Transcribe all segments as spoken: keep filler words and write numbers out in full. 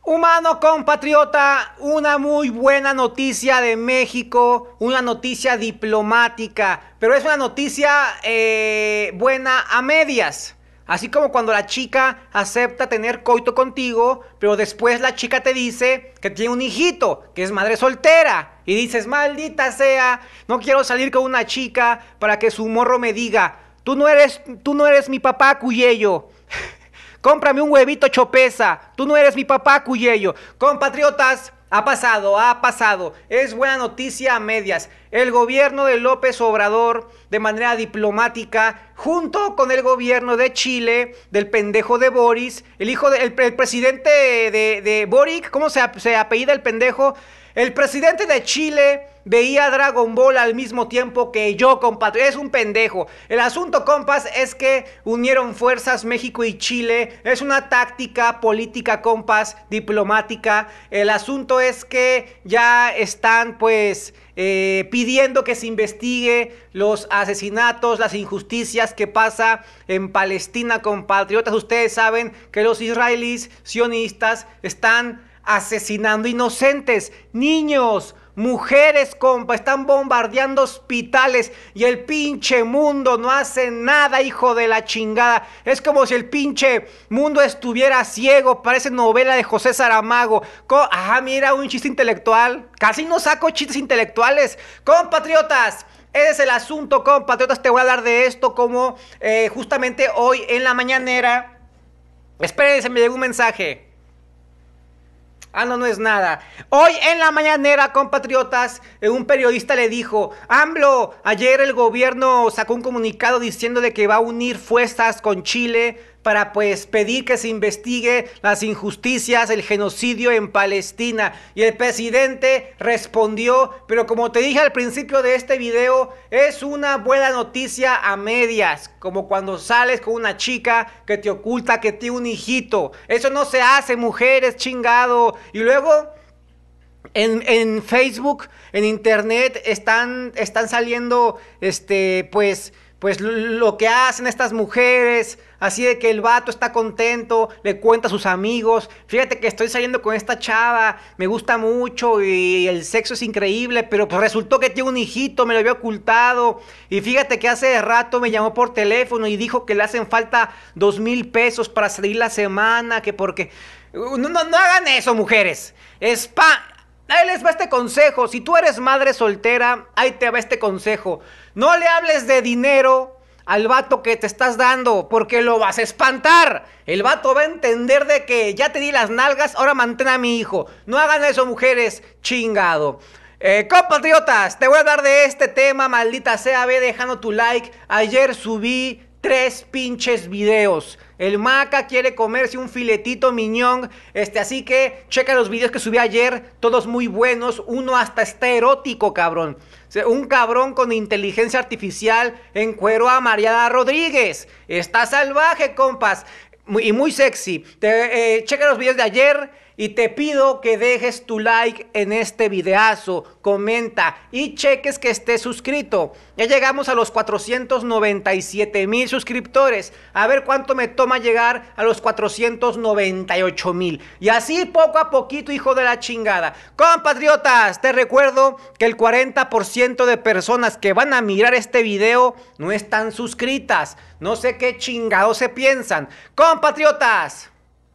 Humano compatriota, una muy buena noticia de México, una noticia diplomática, pero es una noticia eh, buena a medias. Así como cuando la chica acepta tener coito contigo, pero después la chica te dice que tiene un hijito, que es madre soltera. Y dices, maldita sea, no quiero salir con una chica para que su morro me diga, tú no eres, tú no eres mi papá, Cuyello. Cómprame un huevito Chopesa, tú no eres mi papá, Cuyello. Compatriotas, ha pasado, ha pasado. Es buena noticia a medias. El gobierno de López Obrador, de manera diplomática, junto con el gobierno de Chile, del pendejo de Boris, el hijo del de, el presidente de, de, de Boric, ¿cómo se, se apellida el pendejo? El presidente de Chile veía Dragon Ball al mismo tiempo que yo, compadre. Es un pendejo. El asunto, compas, es que unieron fuerzas México y Chile. Es una táctica política, compas, diplomática. El asunto es que ya están, pues, eh, pidiendo que se investigue los asesinatos, las injusticias que pasa en Palestina, compatriotas. Ustedes saben que los israelíes sionistas están asesinando inocentes, niños, mujeres, compa, están bombardeando hospitales y el pinche mundo no hace nada, hijo de la chingada. Es como si el pinche mundo estuviera ciego, parece novela de José Saramago. Co Ajá, mira, un chiste intelectual. Casi no saco chistes intelectuales. Compatriotas, ese es el asunto, compatriotas. Te voy a hablar de esto como eh, justamente hoy en la mañanera. Espérense, me llegó un mensaje. Ah, no, no es nada. Hoy en la mañanera, compatriotas, un periodista le dijo, AMLO, ayer el gobierno sacó un comunicado diciendo de que va a unir fuerzas con Chile para pues pedir que se investigue las injusticias, el genocidio en Palestina. Y el presidente respondió, pero como te dije al principio de este video, es una buena noticia a medias, como cuando sales con una chica que te oculta que tiene un hijito. Eso no se hace, mujeres, chingado. Y luego En, en Facebook, en internet, están, están saliendo, este, pues, pues lo que hacen estas mujeres, así de que el vato está contento, le cuenta a sus amigos, fíjate que estoy saliendo con esta chava, me gusta mucho y el sexo es increíble, pero pues resultó que tiene un hijito, me lo había ocultado, y fíjate que hace rato me llamó por teléfono y dijo que le hacen falta dos mil pesos para salir la semana, que porque... No, no, no hagan eso, mujeres, es pa... Ahí les va este consejo, si tú eres madre soltera, ahí te va este consejo. No le hables de dinero al vato que te estás dando, porque lo vas a espantar. El vato va a entender de que ya te di las nalgas, ahora mantén a mi hijo. No hagan eso, mujeres, chingado. Eh, compatriotas, te voy a hablar de este tema, maldita sea, ve dejando tu like. Ayer subí tres pinches videos. El Maca quiere comerse un filetito miñón, este, así que checa los videos que subí ayer, todos muy buenos, uno hasta está erótico, cabrón. O sea, un cabrón con inteligencia artificial encueró a Mariana Rodríguez. Está salvaje, compas, y muy sexy. Te, eh, checa los videos de ayer. Y te pido que dejes tu like en este videazo, comenta y cheques que estés suscrito. Ya llegamos a los cuatrocientos noventa y siete mil suscriptores. A ver cuánto me toma llegar a los cuatrocientos noventa y ocho mil. Y así poco a poquito, hijo de la chingada. Compatriotas, te recuerdo que el cuarenta por ciento de personas que van a mirar este video no están suscritas. No sé qué chingados se piensan. Compatriotas,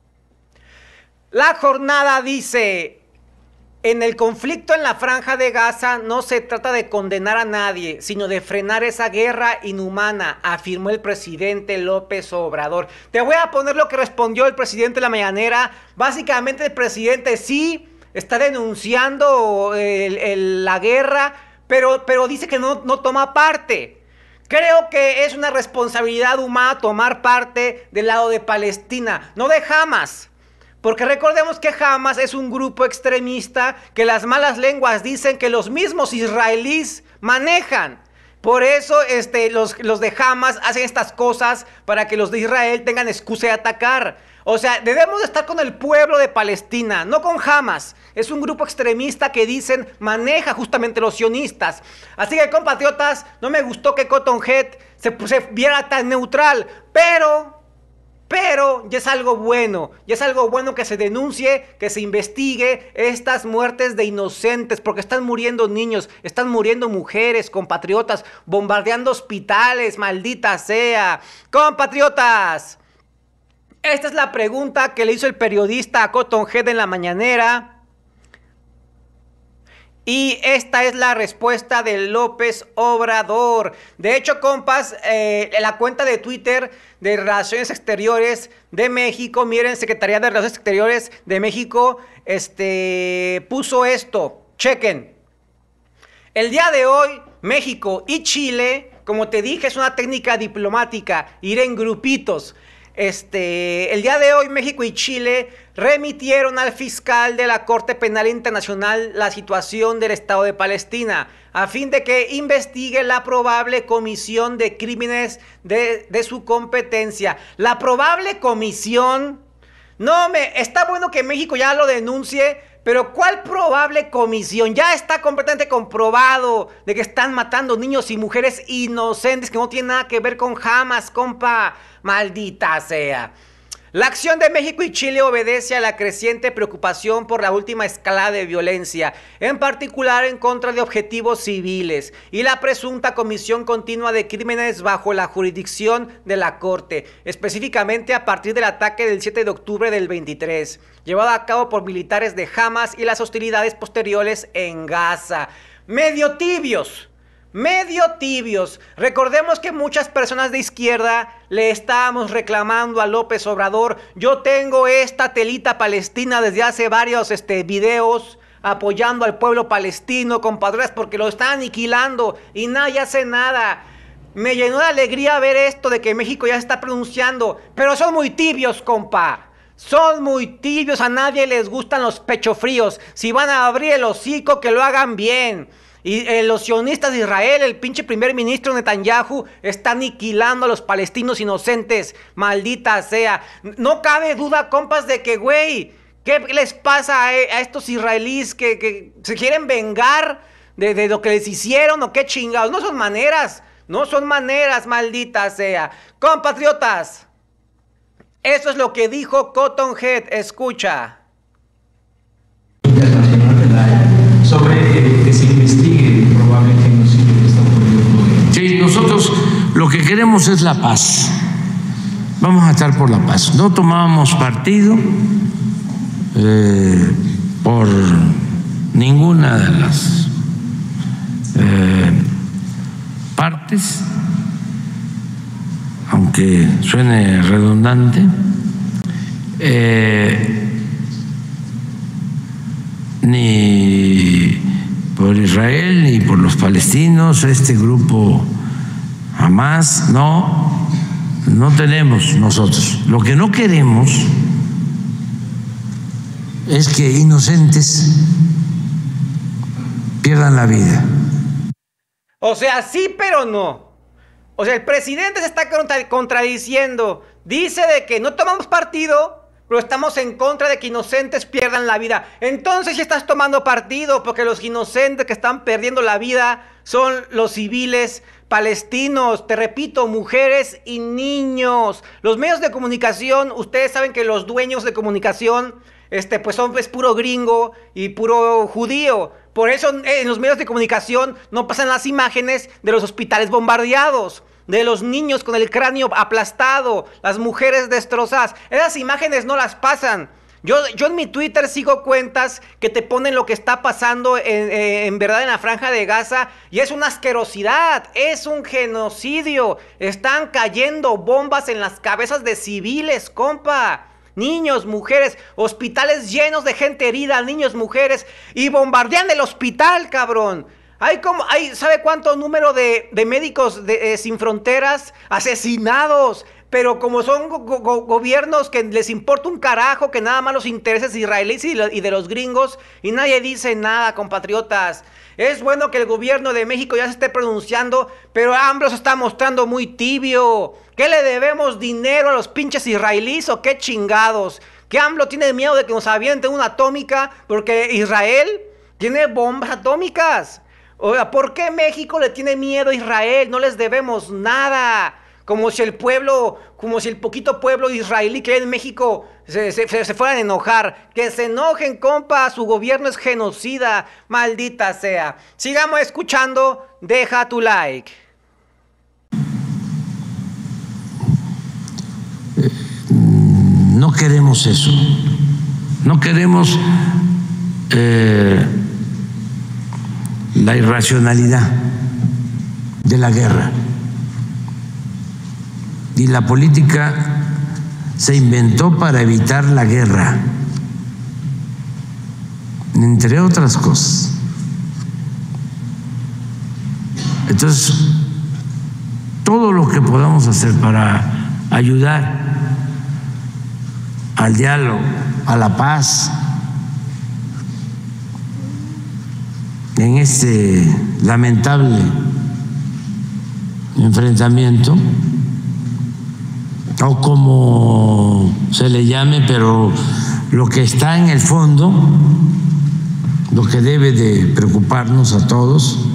la jornada dice, en el conflicto en la Franja de Gaza no se trata de condenar a nadie, sino de frenar esa guerra inhumana, afirmó el presidente López Obrador. Te voy a poner lo que respondió el presidente en la mañanera. Básicamente el presidente sí está denunciando el, el, la guerra, pero, pero dice que no, no toma parte. Creo que es una responsabilidad humana tomar parte del lado de Palestina, no de Hamas. Porque recordemos que Hamas es un grupo extremista que las malas lenguas dicen que los mismos israelíes manejan. Por eso este, los, los de Hamas hacen estas cosas para que los de Israel tengan excusa de atacar. O sea, debemos de estar con el pueblo de Palestina, no con Hamas. Es un grupo extremista que dicen maneja justamente los sionistas. Así que, compatriotas, no me gustó que Cotton Head se, se viera tan neutral, pero... Pero ya es algo bueno, ya es algo bueno que se denuncie, que se investigue estas muertes de inocentes, porque están muriendo niños, están muriendo mujeres, compatriotas, bombardeando hospitales, maldita sea. Compatriotas, esta es la pregunta que le hizo el periodista a Cotton Head en la mañanera. Y esta es la respuesta de López Obrador. De hecho, compas, eh, la cuenta de Twitter de Relaciones Exteriores de México, miren, Secretaría de Relaciones Exteriores de México, este, puso esto. Chequen. El día de hoy, México y Chile, como te dije, es una técnica diplomática, ir en grupitos. Este, el día de hoy México y Chile remitieron al fiscal de la Corte Penal Internacional la situación del Estado de Palestina a fin de que investigue la probable comisión de crímenes de, de su competencia. La probable comisión, no me, está bueno que México ya lo denuncie, pero ¿cuál probable comisión? Ya está completamente comprobado de que están matando niños y mujeres inocentes que no tienen nada que ver con Hamas, compa. Maldita sea. La acción de México y Chile obedece a la creciente preocupación por la última escalada de violencia, en particular en contra de objetivos civiles, y la presunta comisión continua de crímenes bajo la jurisdicción de la Corte, específicamente a partir del ataque del siete de octubre del veintitrés, llevado a cabo por militares de Hamas y las hostilidades posteriores en Gaza. Medio tibios. Medio tibios. Recordemos que muchas personas de izquierda le estábamos reclamando a López Obrador. Yo tengo esta telita palestina desde hace varios este, videos apoyando al pueblo palestino, compadres, porque lo están aniquilando y nadie hace nada. Me llenó de alegría ver esto de que México ya se está pronunciando, pero son muy tibios, compa. Son muy tibios, a nadie les gustan los pechofríos. Si van a abrir el hocico, que lo hagan bien. Y eh, los sionistas de Israel, el pinche primer ministro Netanyahu, está aniquilando a los palestinos inocentes. Maldita sea. No cabe duda, compas, de que, güey, ¿qué les pasa a, a estos israelíes que, que se quieren vengar de, de lo que les hicieron o qué chingados? No son maneras, no son maneras, maldita sea. Compatriotas, eso es lo que dijo Cotton Head. Escucha. Sobre eh, que se investigue el probable genocidio que está ocurriendo. Sí, nosotros lo que queremos es la paz. Vamos a estar por la paz. No tomamos partido eh, por ninguna de las eh, partes, aunque suene redundante. Eh, ni por Israel ni por los palestinos, este grupo Hamas, no, no tenemos nosotros. Lo que no queremos es que inocentes pierdan la vida. O sea, sí, pero no. O sea, el presidente se está contra- contradiciendo. Dice de que no tomamos partido, pero estamos en contra de que inocentes pierdan la vida. Entonces sí estás tomando partido, porque los inocentes que están perdiendo la vida son los civiles palestinos. Te repito, mujeres y niños. Los medios de comunicación, ustedes saben que los dueños de comunicación, este, pues son pues, puro gringo y puro judío. Por eso en los medios de comunicación no pasan las imágenes de los hospitales bombardeados, de los niños con el cráneo aplastado, las mujeres destrozadas. Esas imágenes no las pasan. Yo, yo en mi Twitter sigo cuentas que te ponen lo que está pasando en, en, en verdad en la Franja de Gaza, y es una asquerosidad, es un genocidio. Están cayendo bombas en las cabezas de civiles, compa. Niños, mujeres, hospitales llenos de gente herida, niños, mujeres, y bombardean el hospital, cabrón. Hay como, hay, ¿sabe cuánto número de, de médicos de, eh, sin fronteras asesinados? Pero como son go go gobiernos que les importa un carajo, que nada más los intereses israelíes y, y de los gringos, y nadie dice nada, compatriotas. Es bueno que el gobierno de México ya se esté pronunciando, pero AMLO se está mostrando muy tibio. ¿Qué le debemos dinero a los pinches israelíes o qué chingados? ¿Que AMLO tiene miedo de que nos avienten una atómica porque Israel tiene bombas atómicas? Oiga, ¿por qué México le tiene miedo a Israel? No les debemos nada. Como si el pueblo, como si el poquito pueblo israelí que hay en México se, se, se fueran a enojar. Que se enojen, compa, su gobierno es genocida, maldita sea. Sigamos escuchando, deja tu like. No queremos eso, no queremos eh, la irracionalidad de la guerra. Y la política se inventó para evitar la guerra, entre otras cosas. Entonces, todo lo que podamos hacer para ayudar al diálogo, a la paz, en este lamentable enfrentamiento, o como se le llame, pero lo que está en el fondo, lo que debe de preocuparnos a todos,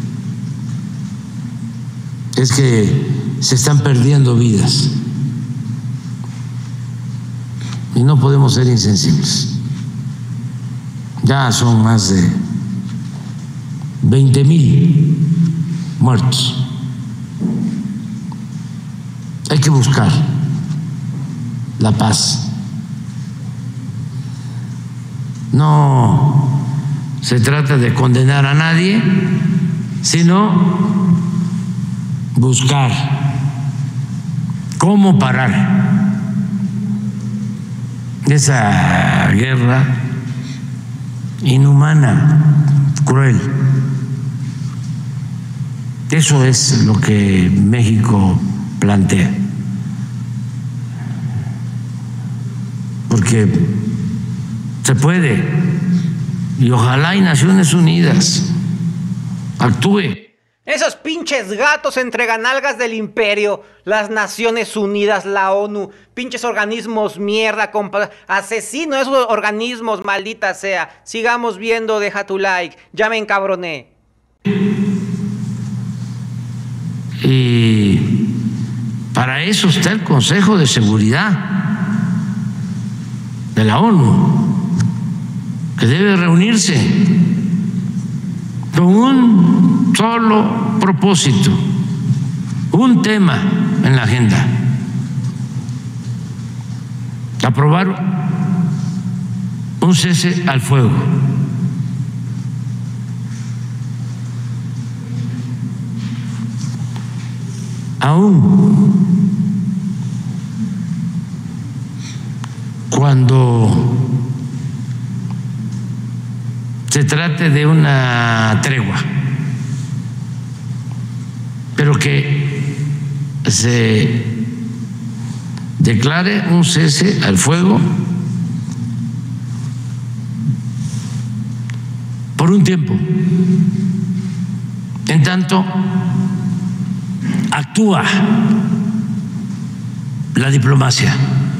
es que se están perdiendo vidas y no podemos ser insensibles. Ya son más de veinte mil muertos. Hay que buscar la paz. No se trata de condenar a nadie, sino buscar cómo parar esa guerra inhumana, cruel. Eso es lo que México plantea. Porque se puede, y ojalá y Naciones Unidas actúe. Esos pinches gatos entreganalgas del imperio, las Naciones Unidas, la ONU, pinches organismos mierda, compa, asesino esos organismos, maldita sea. Sigamos viendo, deja tu like, ya me encabroné. Y para eso está el Consejo de Seguridad de la ONU, que debe reunirse con un solo propósito, un tema en la agenda: aprobar un cese al fuego. Aún cuando se trate de una tregua, pero que se declare un cese al fuego por un tiempo, en tanto actúa la diplomacia,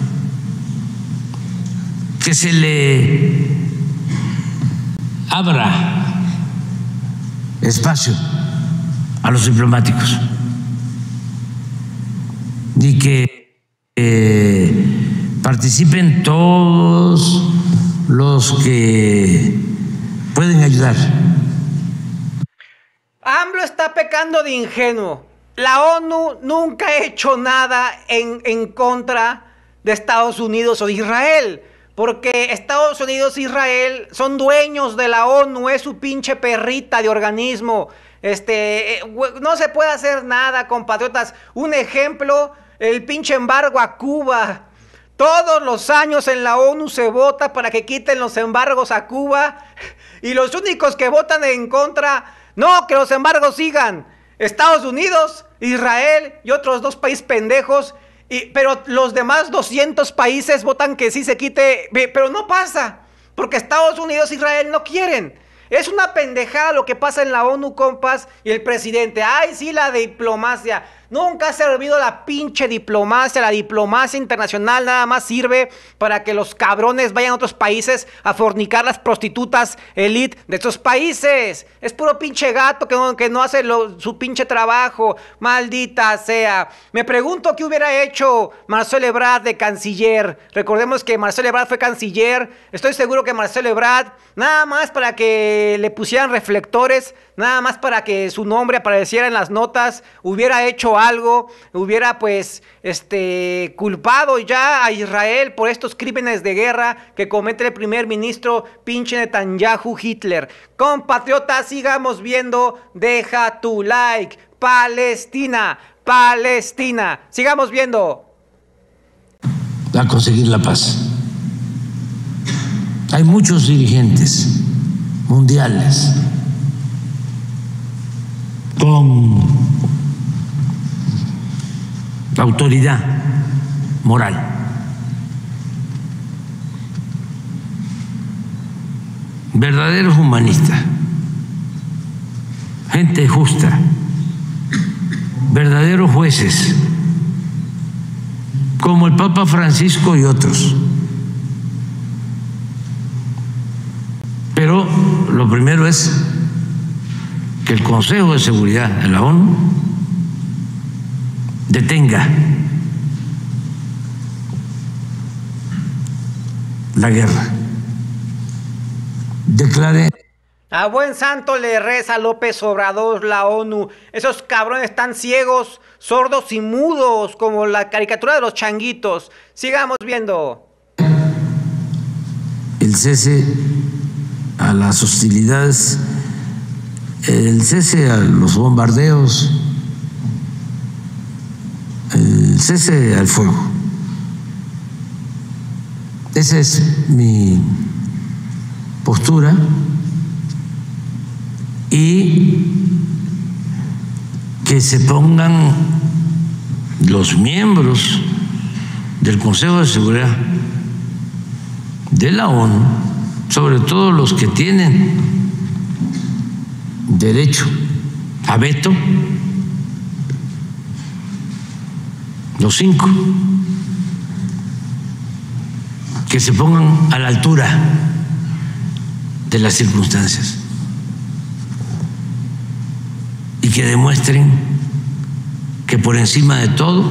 que se le abra espacio a los diplomáticos y que eh, participen todos los que pueden ayudar. AMLO está pecando de ingenuo. La ONU nunca ha hecho nada en, en contra de Estados Unidos o de Israel, porque Estados Unidos e Israel son dueños de la ONU, es su pinche perrita de organismo. Este, no se puede hacer nada, compatriotas. Un ejemplo, el pinche embargo a Cuba. Todos los años en la ONU se vota para que quiten los embargos a Cuba, y los únicos que votan en contra, no, que los embargos sigan, Estados Unidos, Israel y otros dos países pendejos, y, pero los demás doscientos países votan que sí se quite, pero no pasa, porque Estados Unidos e Israel no quieren. Es una pendejada lo que pasa en la ONU, compas, y el presidente, ay sí, la diplomacia. Nunca ha servido la pinche diplomacia. La diplomacia internacional nada más sirve para que los cabrones vayan a otros países a fornicar las prostitutas elite de estos países. Es puro pinche gato que no, que no hace lo, su pinche trabajo. Maldita sea. Me pregunto qué hubiera hecho Marcelo Ebrard de canciller. Recordemos que Marcelo Ebrard fue canciller. Estoy seguro que Marcelo Ebrard, nada más para que le pusieran reflectores, nada más para que su nombre apareciera en las notas, hubiera hecho algo, hubiera pues este culpado ya a Israel por estos crímenes de guerra que comete el primer ministro pinche Netanyahu Hitler. Compatriotas, sigamos viendo. Deja tu like. Palestina, Palestina. Sigamos viendo. A conseguir la paz. Hay muchos dirigentes mundiales con autoridad moral, verdaderos humanistas, gente justa, verdaderos jueces, como el Papa Francisco y otros. Pero lo primero es que el Consejo de Seguridad de la ONU detenga la guerra, declare. A buen santo le reza López Obrador la ONU. Esos cabrones están ciegos, sordos y mudos como la caricatura de los changuitos. Sigamos viendo. El cese a las hostilidades, el cese a los bombardeos, el cese al fuego. Esa es mi postura, y que se pongan los miembros del Consejo de Seguridad de la ONU, sobre todo los que tienen derecho a veto, los cinco, que se pongan a la altura de las circunstancias y que demuestren que por encima de todo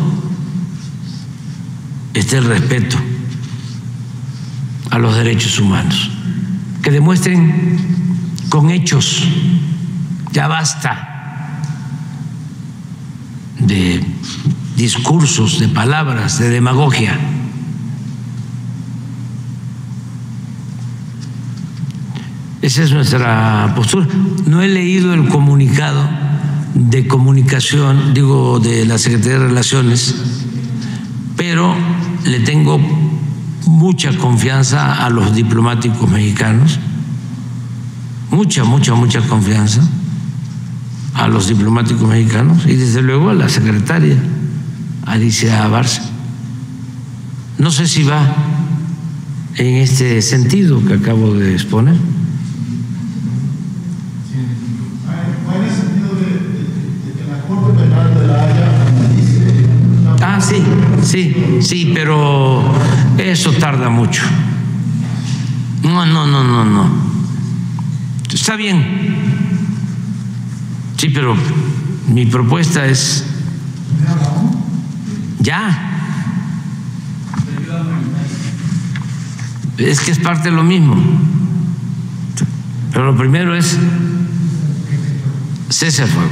está el respeto a los derechos humanos, que demuestren con hechos. Ya basta de discursos, de palabras, de demagogia. Esa es nuestra postura. No he leído el comunicado de comunicación, digo, de la Secretaría de Relaciones, pero le tengo mucha confianza a los diplomáticos mexicanos, mucha, mucha, mucha confianza a los diplomáticos mexicanos y desde luego a la secretaria Alicia Bárcena. No sé si va en este sentido que acabo de exponer. Ah, sí, sí, sí, pero eso tarda mucho. No, no, no, no, no. Está bien. Sí, pero mi propuesta es ya. Es que es parte de lo mismo. Pero lo primero es cese al fuego.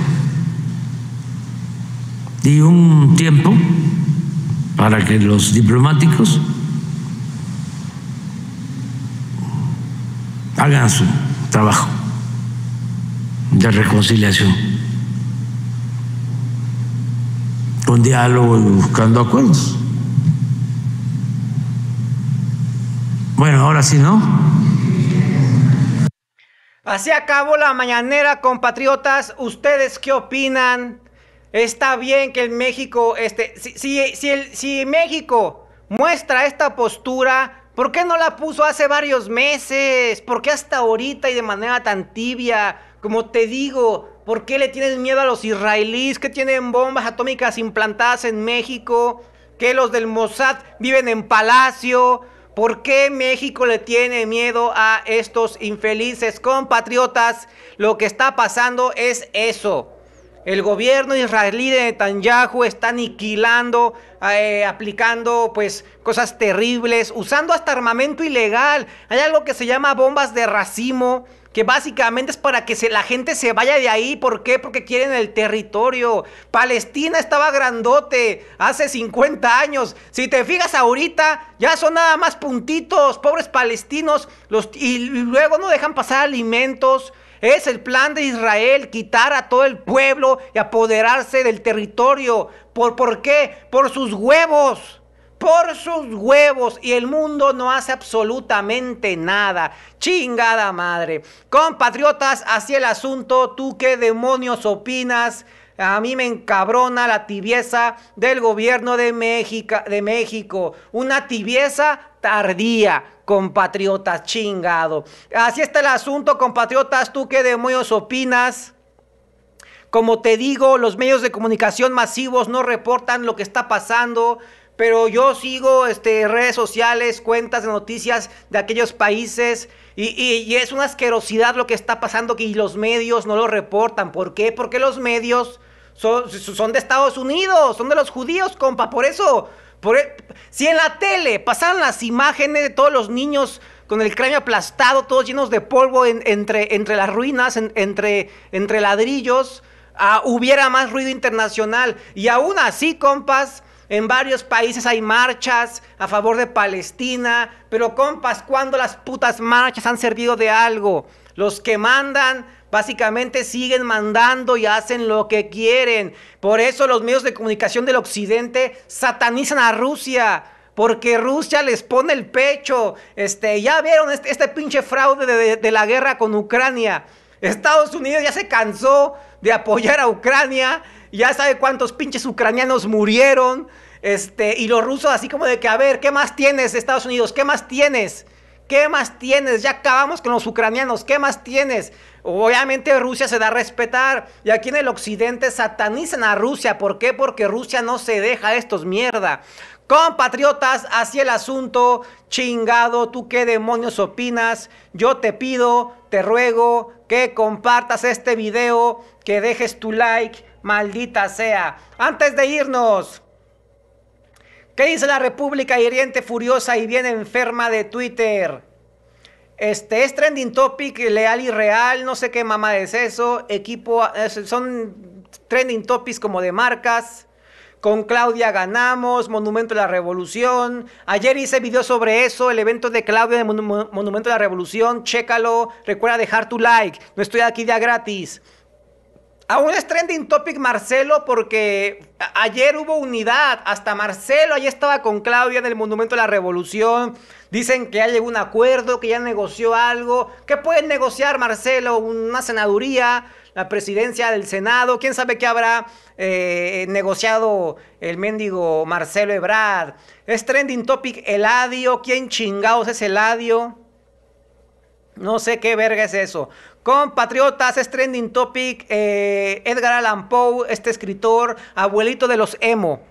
Y un tiempo para que los diplomáticos hagan su trabajo de reconciliación, con diálogo y buscando acuerdos. Bueno, ahora sí, ¿no? Así acabó la mañanera, compatriotas. ¿Ustedes qué opinan? Está bien que el México, este, si, si, si, el, si México muestra esta postura, ¿por qué no la puso hace varios meses? ¿Por qué hasta ahorita y de manera tan tibia? Como te digo, ¿Por qué le tienen miedo a los israelíes que tienen bombas atómicas implantadas en México? ¿Que los del Mossad viven en palacio? ¿Por qué México le tiene miedo a estos infelices compatriotas? Lo que está pasando es eso. El gobierno israelí de Netanyahu está aniquilando, eh, aplicando pues cosas terribles, usando hasta armamento ilegal. Hay algo que se llama bombas de racimo, que básicamente es para que se, la gente se vaya de ahí. ¿Por qué? Porque quieren el territorio. Palestina estaba grandote hace cincuenta años. Si te fijas ahorita, ya son nada más puntitos, pobres palestinos, los, y luego no dejan pasar alimentos. Es el plan de Israel, quitar a todo el pueblo y apoderarse del territorio. ¿Por, por qué? Por sus huevos. Por sus huevos. Y el mundo no hace absolutamente nada. Chingada madre. Compatriotas, así el asunto. ¿Tú qué demonios opinas? A mí me encabrona la tibieza del gobierno de México, de México. Una tibieza tardía, compatriotas, chingado. Así está el asunto, compatriotas. ¿Tú qué demonios opinas? Como te digo, los medios de comunicación masivos no reportan lo que está pasando, pero yo sigo este, redes sociales, cuentas de noticias de aquellos países, y, y, y es una asquerosidad lo que está pasando y los medios no lo reportan. ¿Por qué? Porque los medios son, son de Estados Unidos, son de los judíos, compa, por eso... Por el, si en la tele pasaran las imágenes de todos los niños con el cráneo aplastado, todos llenos de polvo en, entre, entre las ruinas, en, entre, entre ladrillos, uh, hubiera más ruido internacional. Y aún así, compas, en varios países hay marchas a favor de Palestina. Pero, compas, ¿cuándo las putas marchas han servido de algo? Los que mandan... básicamente siguen mandando y hacen lo que quieren. Por eso los medios de comunicación del occidente satanizan a Rusia. Porque Rusia les pone el pecho. Este, ya vieron este, este pinche fraude de, de, de la guerra con Ucrania. Estados Unidos ya se cansó de apoyar a Ucrania. Ya sabe cuántos pinches ucranianos murieron. Este, y los rusos así como de que, a ver, ¿qué más tienes, Estados Unidos? ¿Qué más tienes? ¿Qué más tienes? Ya acabamos con los ucranianos. ¿Qué más tienes? Obviamente Rusia se da a respetar. Y aquí en el occidente satanizan a Rusia. ¿Por qué? Porque Rusia no se deja a estos mierda. Compatriotas, así el asunto. Chingado, ¿tú qué demonios opinas? Yo te pido, te ruego que compartas este video, que dejes tu like, maldita sea. Antes de irnos, ¿qué dice la República hiriente, furiosa y bien enferma de Twitter? Este es trending topic, leal y real, no sé qué mamá es eso. Equipo, son trending topics como de marcas. Con Claudia ganamos, Monumento de la Revolución. Ayer hice video sobre eso, el evento de Claudia de Mon Monumento de la Revolución. Chécalo, recuerda dejar tu like, no estoy aquí ya gratis. Aún es trending topic Marcelo porque ayer hubo unidad. Hasta Marcelo ahí estaba con Claudia en el Monumento de la Revolución. Dicen que ya llegó un acuerdo, que ya negoció algo. ¿Qué pueden negociar, Marcelo? Una senaduría, la presidencia del Senado. ¿Quién sabe qué habrá eh, negociado el mendigo Marcelo Ebrard? Es trending topic Eladio. ¿Quién chingados es Eladio? No sé qué verga es eso. Compatriotas, es trending topic eh, Edgar Allan Poe, este escritor, abuelito de los emo.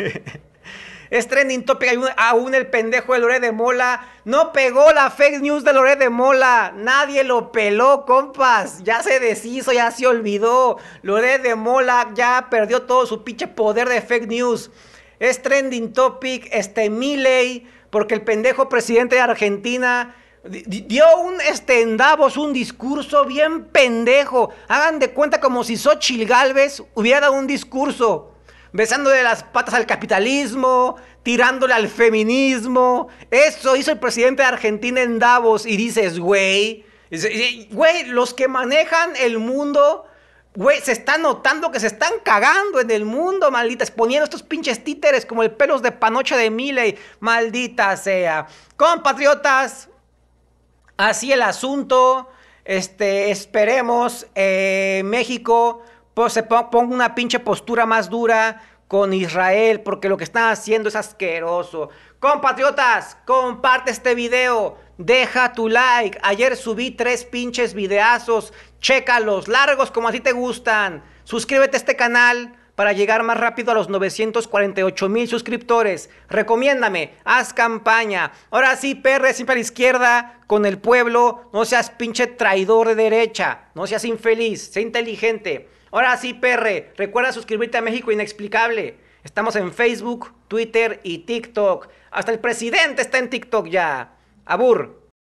Es trending topic aún, aún el pendejo de Loret de Mola. No pegó la fake news de Loret de Mola. Nadie lo peló, compas. Ya se deshizo, ya se olvidó. Loret de Mola ya perdió todo su pinche poder de fake news. Es trending topic este Milei, porque el pendejo presidente de Argentina dio un este, en Davos un discurso bien pendejo. Hagan de cuenta como si Xóchitl Gálvez hubiera dado un discurso besándole las patas al capitalismo, tirándole al feminismo. Eso hizo el presidente de Argentina en Davos. Y dices, güey, güey, los que manejan el mundo, güey, se está notando que se están cagando en el mundo, malditas, poniendo estos pinches títeres como el pelos de panocha de Milei, maldita sea. Compatriotas, así el asunto. Este, esperemos eh, México pues, se ponga una pinche postura más dura con Israel, porque lo que están haciendo es asqueroso. Compatriotas, comparte este video, deja tu like. Ayer subí tres pinches videazos, chécalos, largos como así te gustan. Suscríbete a este canal para llegar más rápido a los novecientos cuarenta y ocho mil suscriptores. Recomiéndame, haz campaña. Ahora sí, P R siempre a la izquierda, con el pueblo. No seas pinche traidor de derecha. No seas infeliz, sé inteligente. Ahora sí, P R, recuerda suscribirte a México Inexplicable. Estamos en Facebook, Twitter y TikTok. Hasta el presidente está en TikTok ya. Abur.